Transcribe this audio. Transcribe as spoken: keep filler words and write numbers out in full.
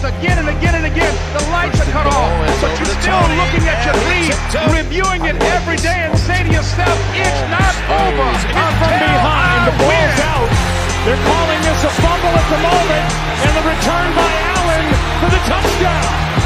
again and again and again. The lights are cut off, but you're still looking at your lead, reviewing it every day and say to yourself, it's not over. Up from behind, the ball's out. They're calling this a fumble at the moment, and the return by Allen for the touchdown.